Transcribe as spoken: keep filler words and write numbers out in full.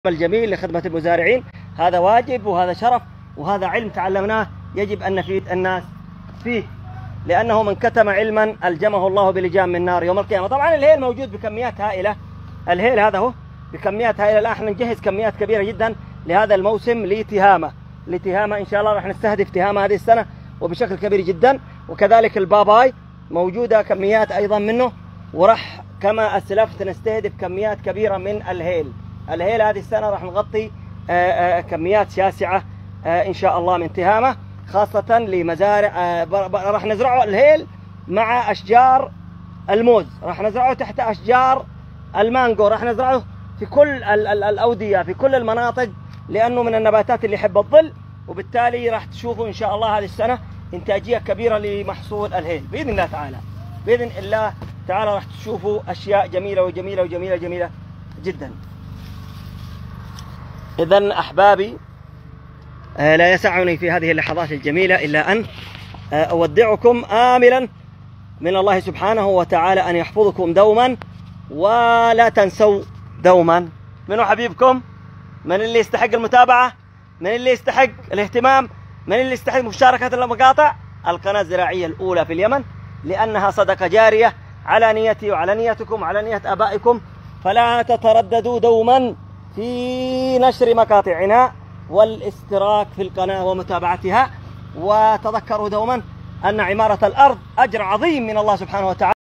الجميل لخدمة المزارعين. هذا واجب وهذا شرف وهذا علم تعلمناه يجب أن نفيد الناس فيه، لأنه من كتم علما ألجمه الله بلجام من نار يوم القيامة. طبعا الهيل موجود بكميات هائلة، الهيل هذا هو بكميات هائلة. الآن احنا نجهز كميات كبيرة جدا لهذا الموسم لتهامة لتهامة إن شاء الله راح نستهدف تهامة هذه السنة وبشكل كبير جدا، وكذلك الباباي موجودة كميات أيضا منه، وراح كما أسلفت نستهدف كميات كبيرة من الهيل. الهيل هذه السنة راح نغطي آآ آآ كميات شاسعة إن شاء الله من تهامة، خاصة لمزارع. راح نزرعه الهيل مع أشجار الموز، راح نزرعه تحت أشجار المانجو، راح نزرعه في كل ال ال الأودية في كل المناطق، لأنه من النباتات اللي يحب الظل، وبالتالي راح تشوفوا إن شاء الله هذه السنة إنتاجية كبيرة لمحصول الهيل بإذن الله تعالى. بإذن الله تعالى راح تشوفوا أشياء جميلة وجميلة وجميلة جميلة جدا. إذن أحبابي، لا يسعني في هذه اللحظات الجميلة إلا أن أودعكم آملا من الله سبحانه وتعالى أن يحفظكم دوما، ولا تنسوا دوما منو حبيبكم، من اللي يستحق المتابعة، من اللي يستحق الاهتمام، من اللي يستحق مشاركة المقاطع. القناة الزراعية الأولى في اليمن، لأنها صدقة جارية على نيتي وعلى نيتكم وعلى نية آبائكم، فلا تترددوا دوما في نشر مقاطعنا والاشتراك في القناة ومتابعتها. وتذكروا دوما أن عمارة الأرض أجر عظيم من الله سبحانه وتعالى.